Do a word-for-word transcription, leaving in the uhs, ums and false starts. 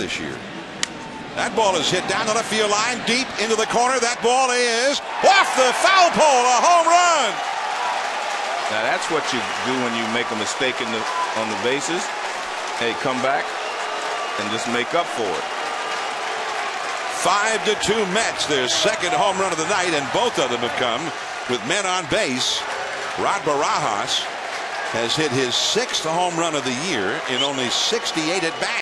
this year. That ball is hit down the left field line, deep into the corner. That ball is off the foul pole, a home run. Now that's what you do when you make a mistake in the, on the bases. Hey, come back and just make up for it. Five to two Mets, their second home run of the night, and both of them have come with men on base. Rod Barajas has hit his sixth home run of the year in only sixty-eight at bats.